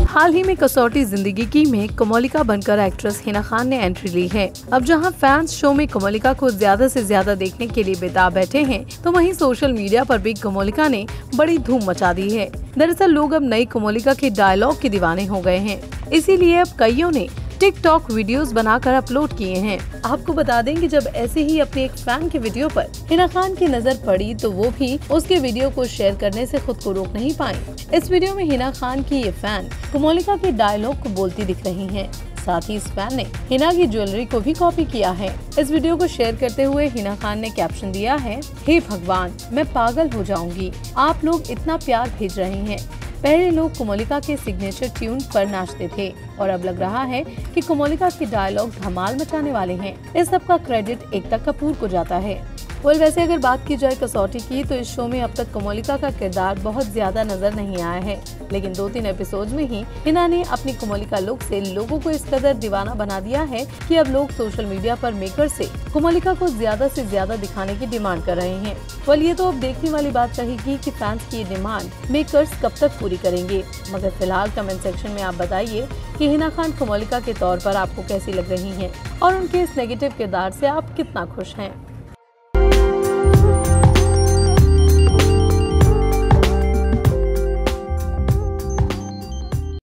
हाल ही में कसौटी जिंदगी की में कोमोलिका बनकर एक्ट्रेस हिना खान ने एंट्री ली है। अब जहां फैंस शो में कोमोलिका को ज्यादा से ज्यादा देखने के लिए बेताब बैठे हैं, तो वहीं सोशल मीडिया पर भी कोमोलिका ने बड़ी धूम मचा दी है। दरअसल लोग अब नई कोमोलिका के डायलॉग के दीवाने हो गए हैं, इसीलिए अब कईयों ने टिकटॉक वीडियोस बनाकर अपलोड किए हैं। आपको बता दें कि जब ऐसे ही अपने एक फैन के वीडियो पर हिना खान की नजर पड़ी, तो वो भी उसके वीडियो को शेयर करने से खुद को रोक नहीं पाई। इस वीडियो में हिना खान की ये फैन कोमोलिका के डायलॉग को बोलती दिख रही हैं। साथ ही इस फैन ने हिना की ज्वेलरी को भी कॉपी किया है। इस वीडियो को शेयर करते हुए हिना खान ने कैप्शन दिया है, हे भगवान, मैं पागल हो जाऊंगी, आप लोग इतना प्यार भेज रहे हैं। पहले लोग कोमोलिका के सिग्नेचर ट्यून पर नाचते थे और अब लग रहा है कि कोमोलिका के डायलॉग धमाल मचाने वाले हैं। इस सब का क्रेडिट एकता कपूर को जाता है। वैसे अगर बात की जाए कसौटी की, तो इस शो में अब तक कोमोलिका का किरदार बहुत ज्यादा नजर नहीं आया है, लेकिन 2-3 एपिसोड में ही हिना ने अपनी कोमोलिका लुक से लोगों को इस कदर दीवाना बना दिया है कि अब लोग सोशल मीडिया पर मेकर से कोमोलिका को ज्यादा से ज्यादा दिखाने की डिमांड कर रहे हैं। ये तो अब देखने वाली बात रहेगी कि फैंस की ये डिमांड मेकर्स कब तक पूरी करेंगे। मगर फिलहाल कमेंट सेक्शन में आप बताइए कि हिना खान कोमोलिका के तौर पर आपको कैसी लग रही हैं और उनके इस नेगेटिव किरदार से आप कितना खुश हैं।